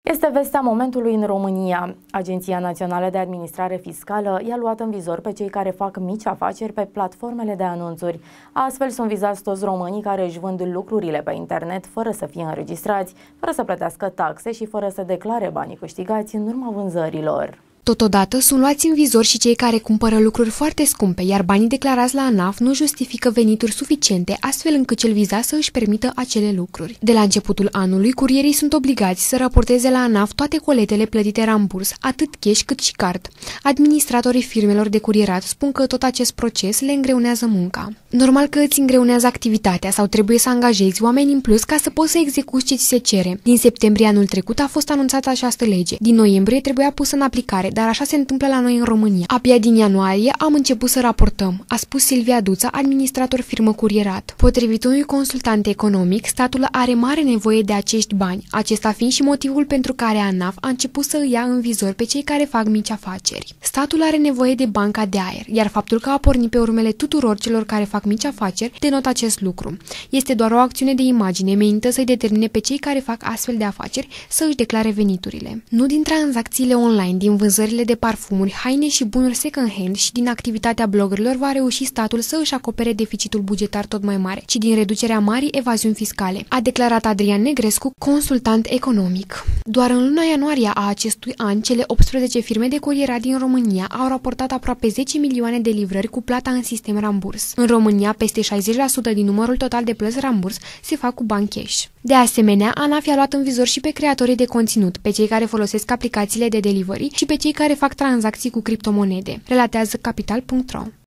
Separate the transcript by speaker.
Speaker 1: Este vestea momentului în România. Agenția Națională de Administrare Fiscală i-a luat în vizor pe cei care fac mici afaceri pe platformele de anunțuri. Astfel sunt vizați toți românii care își vând lucrurile pe internet fără să fie înregistrați, fără să plătească taxe și fără să declare banii câștigați în urma vânzărilor.
Speaker 2: Totodată sunt luați în vizor și cei care cumpără lucruri foarte scumpe, iar banii declarați la ANAF nu justifică venituri suficiente, astfel încât cel vizat să își permită acele lucruri. De la începutul anului, curierii sunt obligați să raporteze la ANAF toate coletele plătite ramburs, atât cash cât și card. Administratorii firmelor de curierat spun că tot acest proces le îngreunează munca. Normal că îți îngreunează activitatea sau trebuie să angajezi oameni în plus ca să poți să execuți ce ți se cere. Din septembrie anul trecut a fost anunțată această lege. Din noiembrie trebuia pusă în aplicare, dar așa se întâmplă la noi în România. Abia din ianuarie am început să raportăm, a spus Silvia Duța, administrator firmă curierat. Potrivit unui consultant economic, statul are mare nevoie de acești bani, acesta fiind și motivul pentru care ANAF a început să îi ia în vizor pe cei care fac mici afaceri. Statul are nevoie de banca de aer, iar faptul că a pornit pe urmele tuturor celor care fac mici afaceri denotă acest lucru. Este doar o acțiune de imagine menită să-i determine pe cei care fac astfel de afaceri să își declare veniturile. Nu din tranzacțiile online, din vânzările de parfumuri, haine și bunuri second-hand și din activitatea bloggerilor va reuși statul să își acopere deficitul bugetar tot mai mare, ci din reducerea marii evaziuni fiscale, a declarat Adrian Negrescu, consultant economic. Doar în luna ianuarie a acestui an, cele 18 firme de curierat din România au raportat aproape 10 milioane de livrări cu plata în sistem ramburs. În România, peste 60% din numărul total de plăți ramburs se fac cu bani cash. De asemenea, ANAF i-a luat în vizor și pe creatorii de conținut, pe cei care folosesc aplicațiile de delivery și pe cei care fac tranzacții cu criptomonede, relatează Capital.ro.